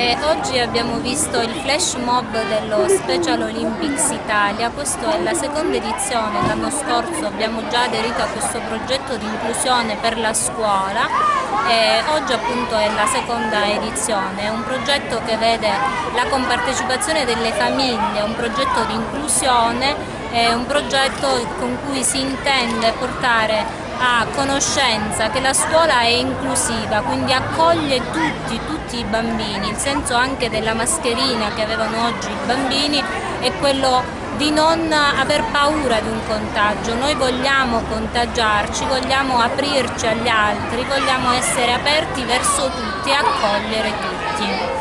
Oggi abbiamo visto il flash mob dello Special Olympics Italia. Questa è la seconda edizione. L'anno scorso abbiamo già aderito a questo progetto di inclusione per la scuola e oggi appunto è la seconda edizione. È un progetto che vede la compartecipazione delle famiglie, un progetto di inclusione, è un progetto con cui si intende portare a conoscenza che la scuola è inclusiva, quindi accoglie tutti i bambini. Il senso anche della mascherina che avevano oggi i bambini è quello di non aver paura di un contagio. Noi vogliamo contagiarci, vogliamo aprirci agli altri, vogliamo essere aperti verso tutti e accogliere tutti.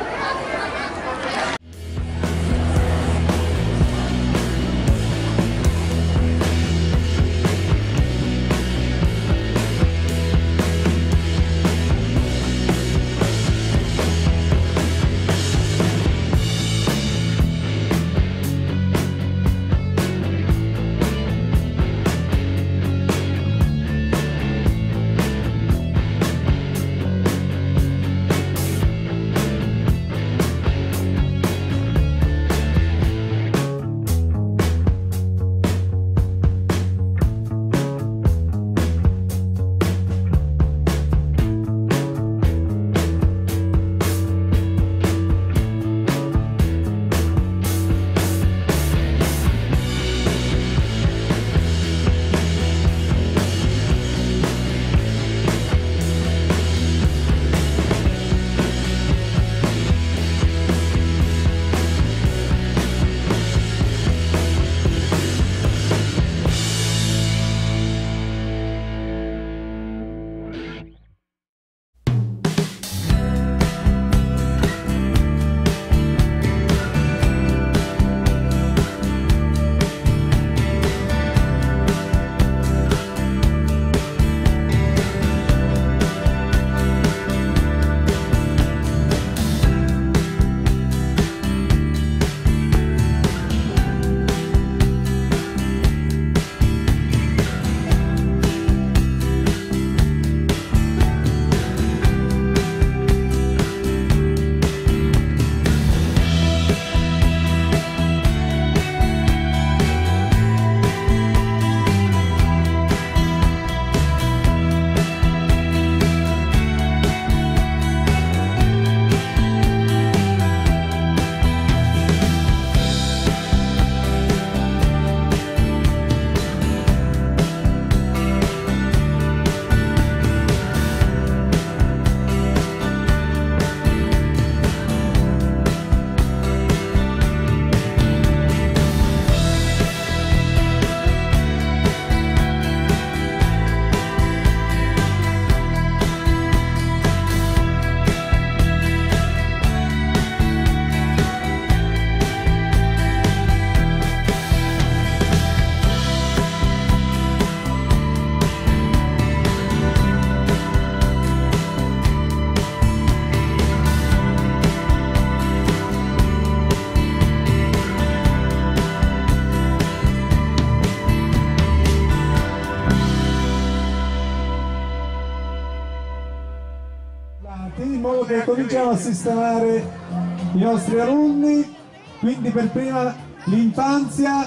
In modo che cominciamo a sistemare i nostri alunni, quindi per prima l'infanzia,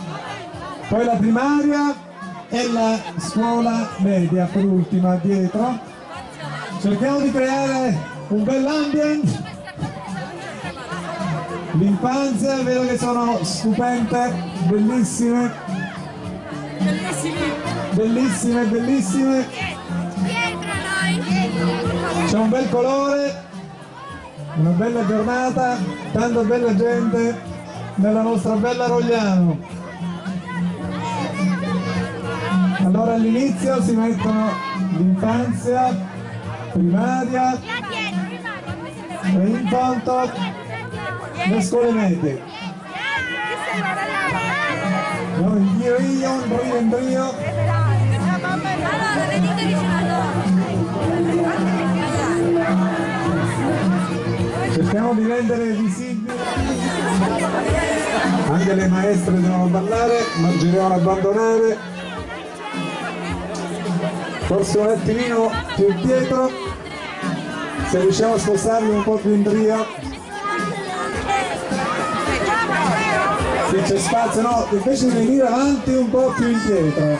poi la primaria e la scuola media per ultima dietro. Cerchiamo di creare un bell'ambiente. L'infanzia, vedo che sono stupende, bellissime, bellissime. C'è un bel colore, una bella giornata, tanta bella gente nella nostra bella Rogliano. Allora all'inizio si mettono l'infanzia, primaria e in fondo le scuole medie. No, un brio. Allora, venite vicino a loro. Cerchiamo di rendere visibili. Anche le maestre devono ballare, non ci devono abbandonare. Forse un attimino più dietro. se riusciamo a spostarli un po' più in trio. Sì, c'è spazio, no, invece di venire avanti un po' più indietro.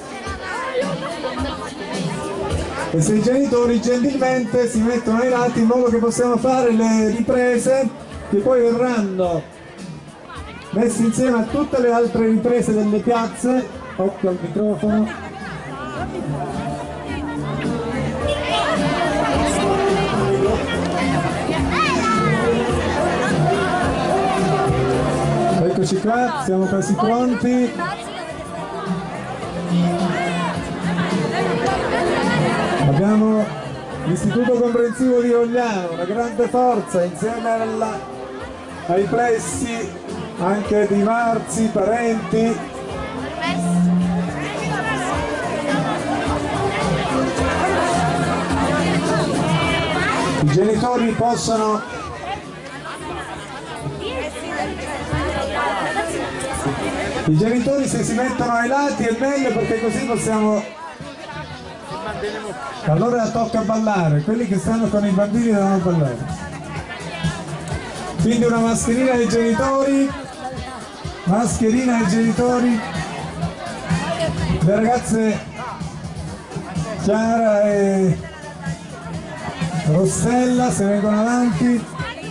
E se i genitori gentilmente si mettono ai lati in modo che possiamo fare le riprese che poi verranno messe insieme a tutte le altre riprese delle piazze. Occhio al microfono. Eccoci qua, siamo quasi pronti. Abbiamo l'Istituto Comprensivo di Rogliano, una grande forza insieme ai plessi anche di Marzi, parenti. I genitori possono se si mettono ai lati è meglio, perché così possiamo. Allora tocca ballare, quelli che stanno con i bambini devono ballare. Quindi una mascherina ai genitori, le ragazze Chiara e Rossella se vengono avanti.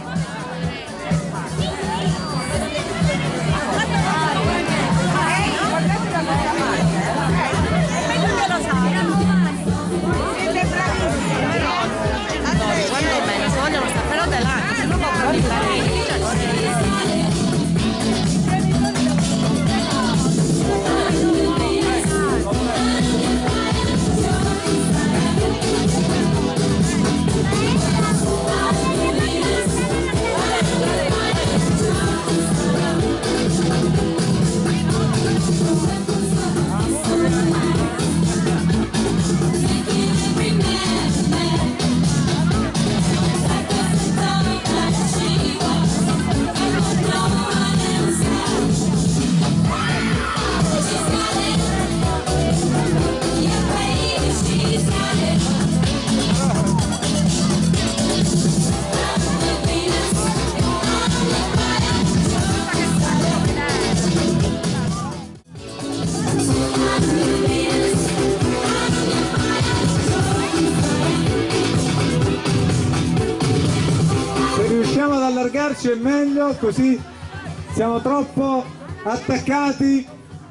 Allargarci è meglio, così siamo troppo attaccati,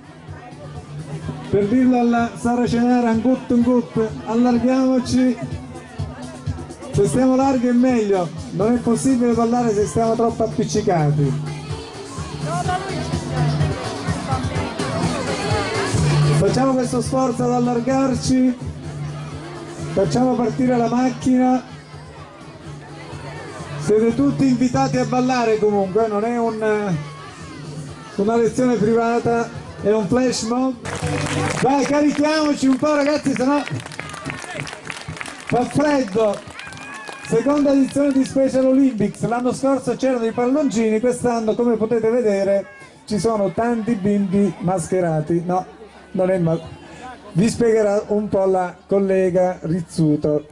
per dirlo alla Saracenera, un gut, allarghiamoci, se stiamo larghi è meglio, non è possibile ballare se stiamo troppo appiccicati. Facciamo questo sforzo ad allargarci, facciamo partire la macchina. Siete tutti invitati a ballare comunque, non è una lezione privata, è un flash mob. Vai, carichiamoci un po' ragazzi, sennò fa freddo. Seconda edizione di Special Olympics, l'anno scorso c'erano i palloncini, quest'anno come potete vedere ci sono tanti bimbi mascherati. No, non è vi spiegherà un po' la collega Rizzuto.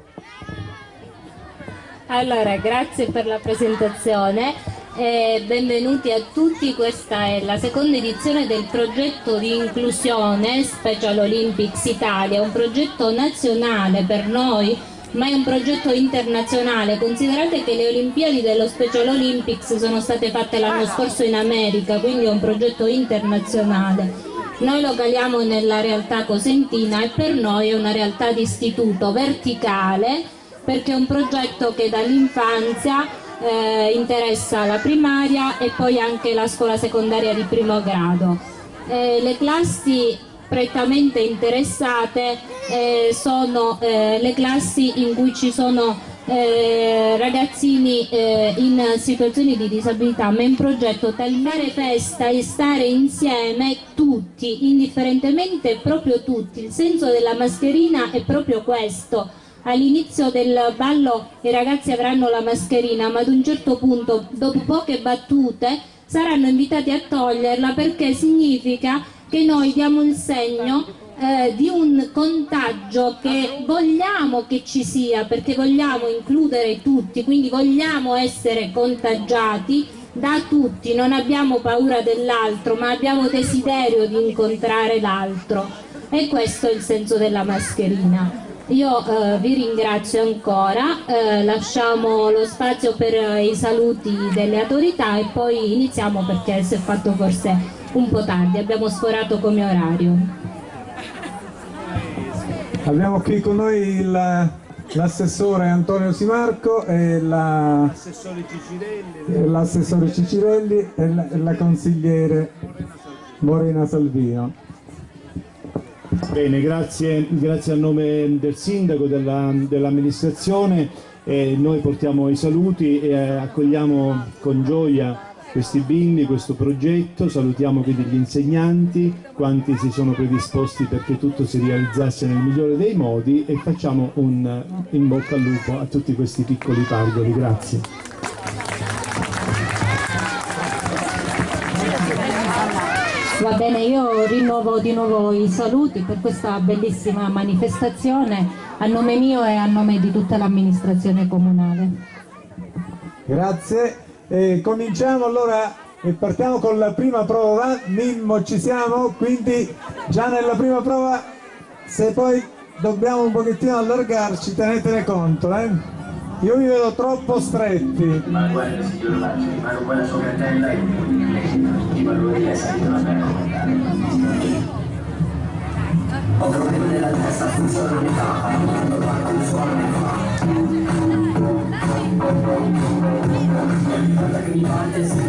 Allora, grazie per la presentazione e benvenuti a tutti. Questa è la seconda edizione del progetto di inclusione Special Olympics Italia, un progetto nazionale per noi, ma è un progetto internazionale. Considerate che le Olimpiadi dello Special Olympics sono state fatte l'anno scorso in America, quindi è un progetto internazionale. Noi lo caliamo nella realtà cosentina e per noi è una realtà di istituto verticale, perché è un progetto che dall'infanzia interessa la primaria e poi anche la scuola secondaria di primo grado. Le classi prettamente interessate sono le classi in cui ci sono ragazzini in situazioni di disabilità, ma è un progetto talmente festa e stare insieme tutti, indifferentemente, proprio tutti. Il senso della mascherina è proprio questo. All'inizio del ballo i ragazzi avranno la mascherina, ma ad un certo punto, dopo poche battute, saranno invitati a toglierla, perché significa che noi diamo il segno di un contagio che vogliamo che ci sia, perché vogliamo includere tutti, quindi vogliamo essere contagiati da tutti, non abbiamo paura dell'altro, ma abbiamo desiderio di incontrare l'altro, e questo è il senso della mascherina. Io vi ringrazio ancora, lasciamo lo spazio per i saluti delle autorità e poi iniziamo, perché si è fatto forse un po' tardi, abbiamo sforato come orario. Abbiamo qui con noi l'assessore Antonio Simarco e l'assessore Cicirelli e la consigliere Morena Salvino. Bene, grazie a nome del sindaco, dell'amministrazione, noi portiamo i saluti e accogliamo con gioia questi bimbi, questo progetto, salutiamo quindi gli insegnanti, quanti si sono predisposti perché tutto si realizzasse nel migliore dei modi, e facciamo un in bocca al lupo a tutti questi piccoli pargoli. Grazie. Va bene, io rinnovo di nuovo i saluti per questa bellissima manifestazione a nome mio e a nome di tutta l'amministrazione comunale. Grazie. Cominciamo allora e partiamo con la prima prova. Mimmo, ci siamo? Quindi già nella prima prova, se poi dobbiamo un pochettino allargarci, tenetene conto, Io vi vedo troppo stretti. Ma guarda signor Lacci, ma quella sua cartella e i valori è salito la mia comandare. Ho problemi nella testa, funziona l'unità, non guarda il suono ne fa. Guarda che mi parte, si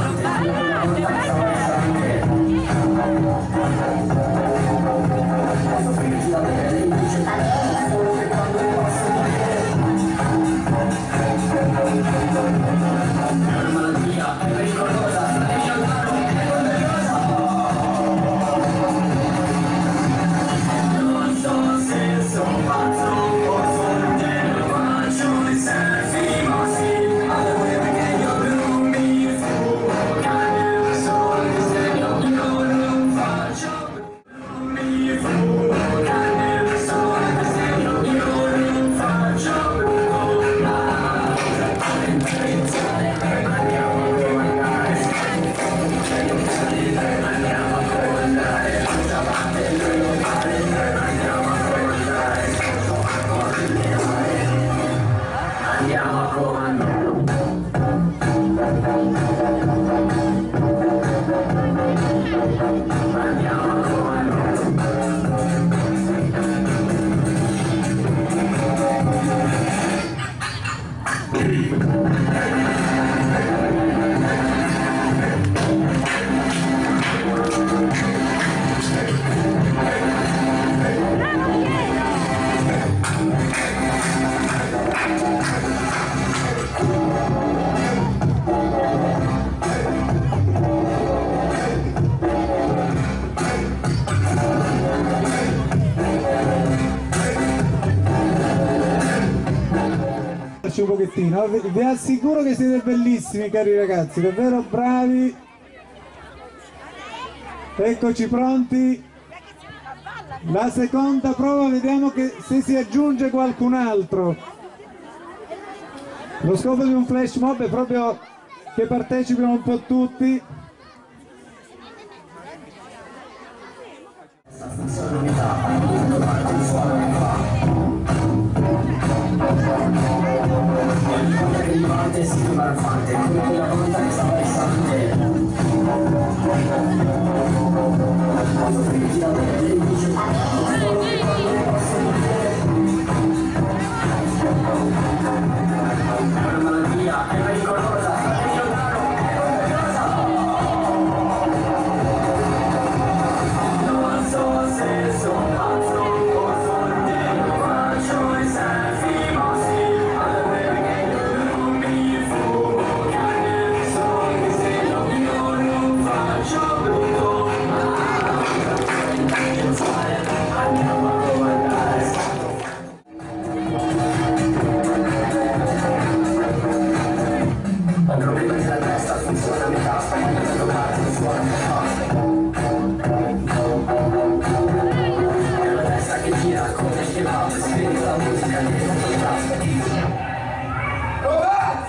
un pochettino, vi assicuro che siete bellissimi, cari ragazzi, davvero bravi. Eccoci pronti. La seconda prova, vediamo che se si aggiunge qualcun altro. Lo scopo di un flash mob è proprio che partecipino un po' tutti.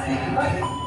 Vai.